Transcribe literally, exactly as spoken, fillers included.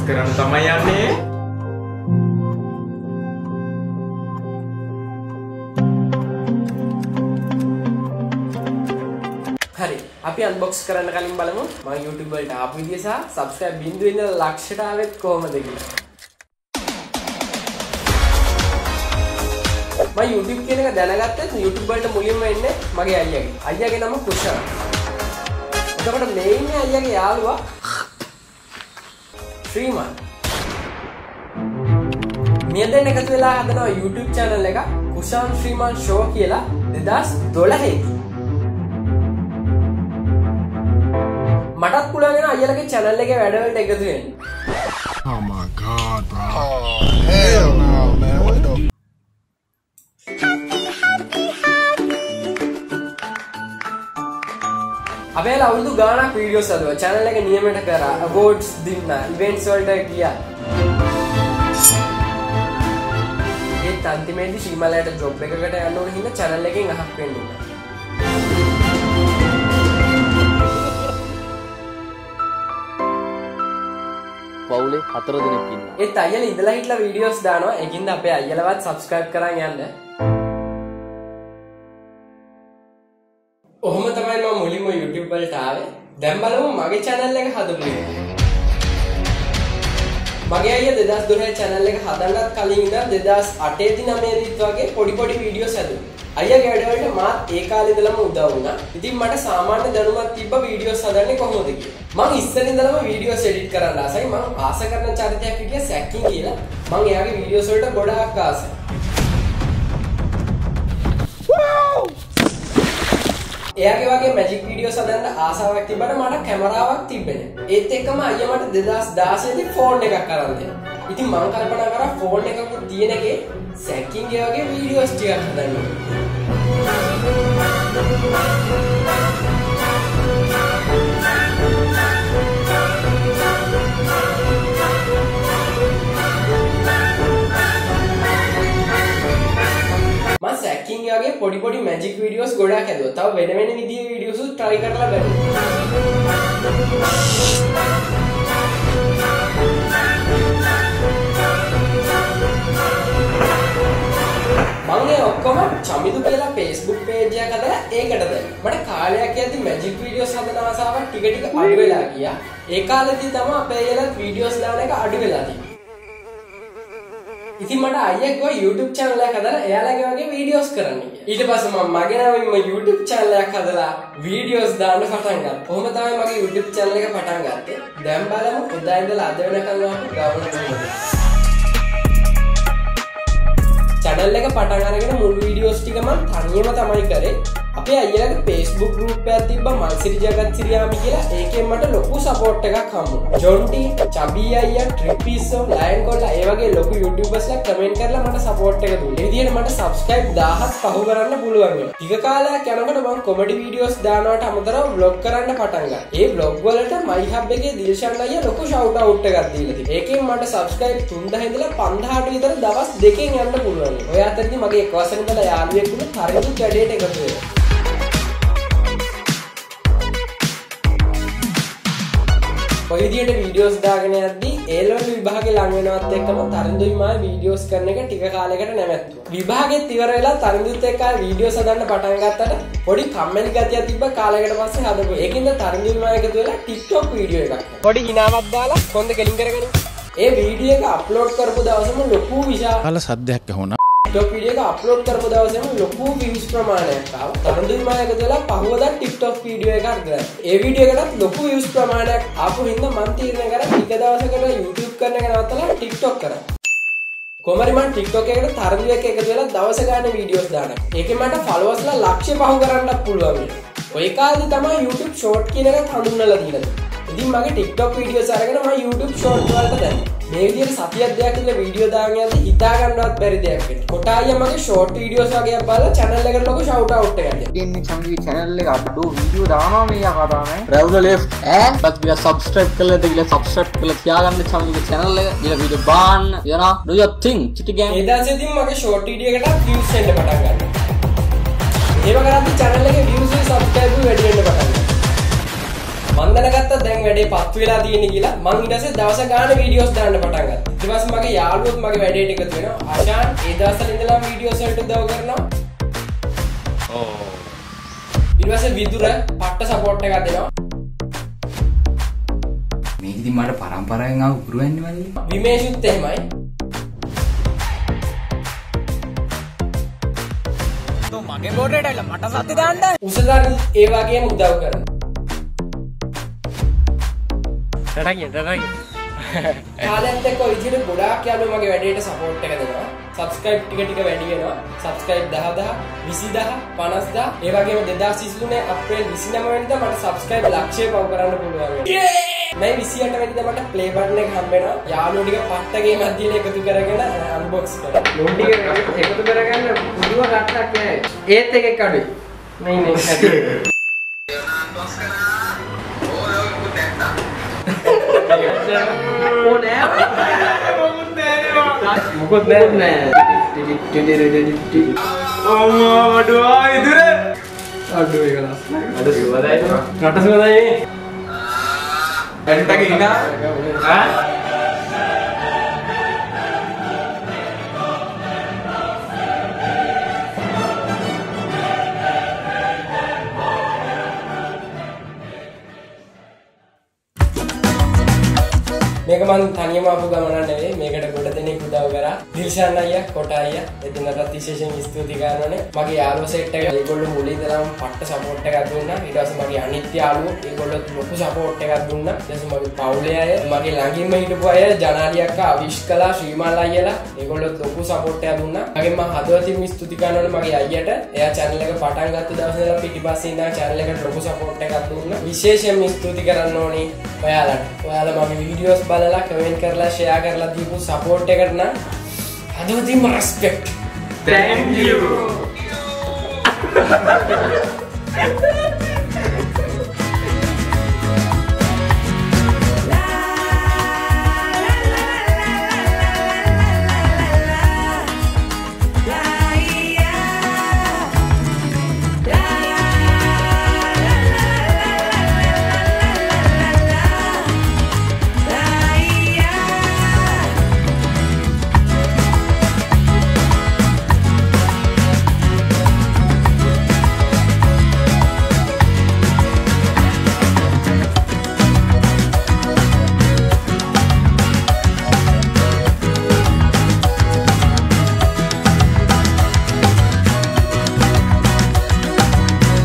කරන්න තමයි යන්නේ. හරි අපි අන්බොක්ස් කරන්න කලින් බලමු මම YouTube වලට ආපු විදිය සහ subscribe බිඳුවේ ඉඳලා ලක්ෂයට ආවෙත් කොහොමද කියලා. මම YouTube කියන එක දැනගත්තත් YouTube වලට මුලින්ම එන්නේ මගේ අයියාගේ. අයියාගේ නම කුෂාන්. එතකොට මේ ඉන්නේ අයියාගේ යාළුවා ශ්‍රීමාන්. මේ දෙන්න එකතු වෙලා හදනවා YouTube channel එක කුෂාන් ශ්‍රීමාන් show කියලා දෙදාස් දොළහේ. මටත් පුළුවන් වෙන අයියලගේ channel එකේ වැඩවලට එකතු වෙන්න. Oh my god, bro. Oh, hell no, man. What the අපේ අවුරුදු ගාණක් වීඩියෝස් හදුවා. channel එක නියමයට කරා. awards දින්න, events වලට ගියා. ඒත් අන්තිමේදී ශ්‍රීමලයට job එකකට යන්න ඕන හින්දා channel එකෙන් අහක් වෙන්න උනා. පවුලේ හතර දෙනෙක් ඉන්නවා. ඒත් අයියලා ඉඳලා හිටලා වීඩියෝස් දානවා. ඒකින්ද අපේ අයියලවත් subscribe කරන් යන්න. ඔහොම තමයි මම මුලින්ම YouTube වලට ආවේ. දැන් බලමු මගේ channel එක හදපු එක. මගේ අයියා දෙදාස් දොළහ channel එක හදන්නත් කලින් ඉඳන් දෙදාස් අටේ දී නවයේ දීත් වගේ පොඩි පොඩි වීඩියෝස් හදුවා. අයියාගේ වැඩවලට මාත් ඒ කාලේ ඉඳලම උදව් වුණා. ඉතින් මට සාමාන්‍ය දැනුමක් තිබ්බ වීඩියෝස් හදන්නේ කොහොමද කියලා. මම ඉස්සෙල්ලා ඉඳලම වීඩියෝස් එඩිට් කරන්න ආසයි. මම ආස කරන චරිතයක් හිටියා සැකින් කියලා. මම එයාගේ වීඩියෝස් වලට ගොඩාක් ආසයි. එයාගේ වගේ මැජික් වීඩියෝස් හදන්න ආසාවක් තිබ්බට මට කැමරාවක් තිබ්බේ නැහැ. ඒත් එක්කම අයියා මට දෙදාස් දාසයේ දී ෆෝන් එකක් අරන් දෙනවා. ඉතින් මම කල්පනා කරා ෆෝන් එකක තියෙන එකේ සැකින්ගේ වගේ වීඩියෝස් ටිකක් හදන්න ඕනේ. මම සැකින්ගේ වගේ පොඩි පොඩි මැජික් වීඩියෝස් ගොඩාක් හදුවා. තව වෙන වෙන විදිහේ වීඩියෝස් උත් try කරලා බලන්න. මම ඒ ඔක්කොම චමිදු කියලා Facebook page එකක් හදලා ඒකට දැම්මා. මට කාලයක් යද්දි මැජික් වීඩියෝස් හදන ආසාවක් ටික ටික අඩු වෙලා ගියා. ඒ කාලෙදී තමයි අපේ අයියලා වීඩියෝස් දාන එක අඩු වෙලා තිබ්බේ. ඉතින් මට අයියා කිව්වා YouTube channel එකක් හදලා එයාලගේ වගේ වීඩියෝස් කරන්න කියලා. ඊට පස්සේ මම මගේ නමින්ම YouTube channel එකක් හදලා වීඩියෝස් දාන්න පටන් ගත්තා. කොහොම තමයි මගේ YouTube channel එක පටන් ගත්තේ. දැන් බලමු එදා ඉඳලා අද වෙනකන් ආපු ගමන කොහොමද. channel එක පටන් අරගෙන මුල් වීඩියෝස් ටික මම තනියම තමයි කරේ. අපේ අයියාගේ Facebook group එකක් තිබ්බා මල්සිරි ජගත් සිරියාමි කියලා. ඒකෙන් මට ලොකු support එකක් හම්බුණා. ජොන්ටි, චබි අයියා, ට්‍රිපිසෝ, ලයන් කොල්ලා ඒ වගේ ලොකු YouTubersලා කමෙන්ට් කරලා මට support එක දුන්නා. ඒ විදිහට මට subscribe දහයක් පහු කරන්න පුළුවන් වෙනවා. ටික කාලයක් යනකොට මම comedy videos දානවට අමතරව vlog කරන්න පටන් ගත්තා. ඒ vlog වලට my hub එකේ දිල්ෂන් අයියා ලොකු shout out එකක් දීලා තිබ්බා. ඒකෙන් මට subscribe තුන්දාහ ඉඳලා පන්දාහට විතර දවස් දෙකෙන් යන්න පුළුවන්. ඔය අතරදී මගේ එක වසරේ ඉඳලා යාළුවෙක් වුණා හරියට කැඩේට එකතු වෙලා. ඔය විදිහට වීඩියෝස් දාගෙන යද්දී ඒ ලෙවල් විභාගේ ලඟ වෙනවත් එක්කම තරිඳුයි මායි වීඩියෝස් කරන එක ටික කාලයකට නැවැත්තුවා. විභාගෙත් ඉවර වෙලා තරිඳුත් එක්ක වීඩියෝස් හදන්න පටන් ගත්තට පොඩි කම්මැලි ගතියක් තිබ්බ කාලයකට පස්සේ හදපු. ඒකින්ද තරිඳුයි මායි එකතු වෙලා TikTok වීඩියෝ එකක්. පොඩි හිනාවක් දාලා කොන්ද කෙලින් කරගෙන ඒ වීඩියෝ එක අප්ලෝඩ් කරපු දවසම ලොකු විශාල සද්දයක් ඇහුණා. TikTok වීඩියෝ එක අප්ලෝඩ් කරපු දවසේම ලොකු views ප්‍රමාණයක් ආවා. තරුණුයි මාය එකතු වෙලා පහුවදා TikTok වීඩියෝ එකක් ගත්තා. ඒ වීඩියෝ එකටත් ලොකු views ප්‍රමාණයක් ආපු හින්දා මම තීරණය කරා ටික දවසකට YouTube කරන එක නවත්තලා TikTok කරා. කොහමරි මම TikTok එකට තරුණුයි එක්ක එකතු වෙලා දවස ගානේ වීඩියෝස් දානවා. ඒකෙන් මට followers ලා ලක්ෂය පහු කරන්නත් පුළුවන් වෙනවා. ඔය කාලේ තමයි YouTube short කියන එකත් හඳුන්වලා දීලා තියෙන්නේ. ඉතින් මගේ TikTok වීඩියෝස් අරගෙන මම YouTube short වලට දැම්මා. මේ විදිහට සතියක් දෙකක් ඉඳලා වීඩියෝ දාගෙන යද්දි හිතා ගන්නවත් බැරි දෙයක් වෙනවා. කොටායියා මගේ short videos වගේ බලලා channel එකට ලොකු shout out එකක් දෙන්න. ඉන්නේ චම්ගේ channel එක අඩෝ වීඩියෝ දානවා මේ යකා දාන්නේ. රැවුල left ඈ බත් විලා subscribe කරලා දෙවිලා subscribe කරලා තියාගන්න චම්ගේ channel එක. ඊළඟ වීඩියෝ බාන්න. you know do your thing චිටි ගෑම්. ඒ දාසෙදිම මගේ short video එකට views එන්න පටන් ගත්තා. ඒව කරද්දි channel එකේ views and subscribe වැඩි වෙන්න පටන් ගත්තා. මම දැනගත්තා දැන් වැඩේ පත් වෙලා තියෙන්නේ කියලා. මං ඊට පස්සේ දවස් ගාන වීඩියෝස් දාන්න පටන් ගත්තා. ඊට පස්සේ මගේ යාළුවොත් මගේ වැඩේට එකතු වෙනවා. ආශාන් ඒ දවස්වල ඉඳලා වීඩියෝස් වලට උදව් කරනවා. ඔව්. ඊට පස්සේ විදුර පට්ට සපෝට් එකක් දෙනවා. මේක ඉතින් මට පරම්පරාවෙන් ආව උගුරු වෙන්නේ මල්ලි. විමේෂුත් එහෙමයි. තෝ මගේ බෝඩේට ඇවිල්ලා මට සද්ද දාන්න. උසදාන ඒ වගේම උදව් කරනවා. ටටකින් ටටකින්. කාලයත් එක්ක ඔය විදිහට ගොඩාක් යාළුවෝ මගේ වැඩේට සපෝට් එක දෙනවා. සබ්ස්ක්‍රයිබ් ටික ටික වැඩි වෙනවා. සබ්ස්ක්‍රයිබ් දහදහ, විසිදහ, පනස්දහ. ඒ වගේම දෙදාස් විසිතුනේ අප්‍රේල් විසිනව වෙනිදා මට සබ්ස්ක්‍රයිබ් ලක්ෂය පව කරන්න පුළුවන්. මේ විසිඅට වෙනිදා මට ප්ලේ බටන් එක හම්බ වෙනවා. යාළුවෝ ටික පට්ටගේ මැදින් එකතු කරගෙන අන්බොක්ස් කරා. ලොන් ටික එකතු කරගන්න පුදුම කට්ටක් නෑ. ඒත් එකක් අඩුයි. නේ නේ ඇති. අන්බොක්ස් කරා. ඕ ඔය දැක්කා. ඕ නෑ. මොකොත් නෑ. අම්මා වඩුවා ඉදිර. අඩු එක ලස්සනයි. අඩු සුවදයි. රට සුවදයි. එන්ටක ඉනා. ඈ මේක මම තනියම ආපු ගමනක් නෙවෙයි. මේකට ගොඩ දෙනෙක් උදව් කරා. දිල්ෂාන් අයියා, කොට අයියා, එතුණටත් විශේෂයෙන් ස්තුති කරනවානේ. මගේ යාළුවෝ සෙට් එක ඒගොල්ලෝ මුලින් ඉඳලම පට්ට සපෝට් එකක් දුන්නා. ඊට පස්සේ මගේ අනිත් යාළුවෝ ඒගොල්ලෝ ලොකු සපෝට් එකක් දුන්නා. ඊට පස්සේ මගේ පවුලේ අය, මගේ ළඟින්ම හිටපු අය, ජනාලි අක්කා, අවිෂ්කලා, ශ්‍රීමාල් අයියලා ඒගොල්ලෝ ලොකු සපෝට් එකක් දුන්නා. මගේ මම හදවතින්ම ස්තුති කරනවානේ මගේ අයියට. එයා channel එක පටන් ගත්ත දවසේ ඉඳලා පිටිපස්සේ ඉඳන් channel එකට ලොකු සපෝට් එකක් දුන්නා. විශේෂයෙන්ම ස්තුති කරන්න ඕනේ ඔයාලට. ඔයාලා මගේ වීඩියෝස් බලලා කමෙන්ට් කරලා ෂෙයා කරලා දීපු සපෝට් එකට නම් හදවතින්ම රෙස්පෙක්ට්. Thank you.